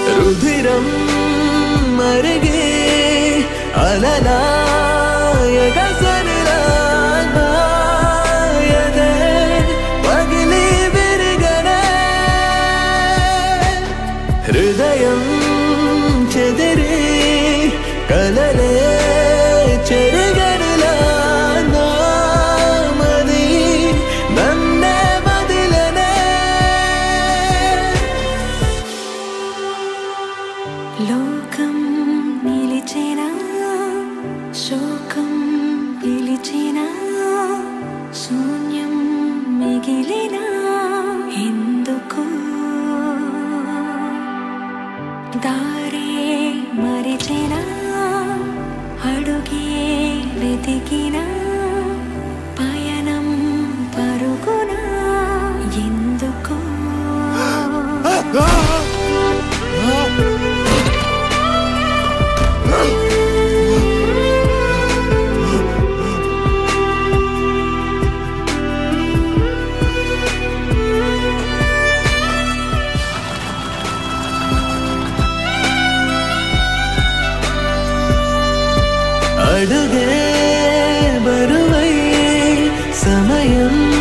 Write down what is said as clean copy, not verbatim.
రుధిరం మరిగే అలలా ఎగసరిలా నాయదే పగిలి విరిగనే హృదయం చెదిరి కలలే చెరగరులా నామది నన్నే వదిలనే లోకం నిలిచినా శోకం పిలిచినా శూన్యం మిగిలినా ఎందుకు దారే మరిచినా అడుగే వెతికినా పయనం పరుగునా ఎందుకు అడుగే బరువై సమయం